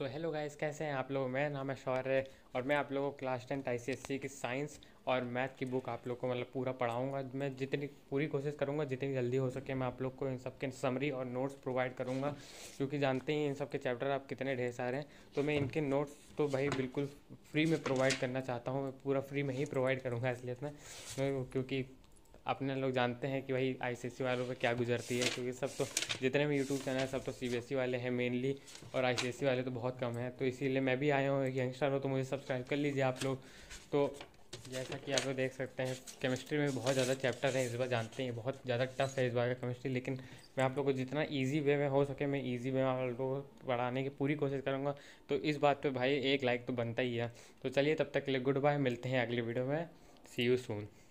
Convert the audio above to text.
So hello guys, कैसे हैं आप लोग। मेरा नाम है शौर्य और मैं आप लोगों को क्लास 10 आईसीएससी की साइंस और मैथ की बुक आप लोग को मतलब पूरा पढ़ाऊंगा। मैं जितनी पूरी कोशिश करूंगा जितनी जल्दी हो सके मैं आप लोग को इन सब के समरी और नोट्स प्रोवाइड करूंगा, क्योंकि जानते ही इन सब के चैप्टर आप कितने ढेर सारे हैं। तो मैं इनके नोट्स तो भाई बिल्कुल फ्री में प्रोवाइड करना चाहता हूँ। मैं पूरा फ्री में ही प्रोवाइड करूँगा असलियत में, क्योंकि अपने लोग जानते हैं कि भाई आईसीएससी वालों पे क्या गुजरती है, क्योंकि सब तो जितने भी यूट्यूब चैनल है सब तो सीबीएसई वाले हैं मेनली, और आईसीएससी वाले तो बहुत कम हैं। तो इसीलिए मैं भी आया हूँ, एक यंगस्टर हो तो मुझे सब्सक्राइब कर लीजिए आप लोग। तो जैसा कि आप लोग देख सकते हैं, केमिस्ट्री में बहुत ज़्यादा चैप्टर है इस बार, जानते हैं बहुत ज़्यादा टफ है इस बार का केमिस्ट्री, लेकिन मैं आप लोग को जितना ईजी वे में हो सके मैं ईजी वे में आप लोगों को पढ़ाने की पूरी कोशिश करूँगा। तो इस बात पे भाई एक लाइक तो बनता ही है। तो चलिए तब तक के लिए गुड बाय, मिलते हैं अगली वीडियो में। See you soon.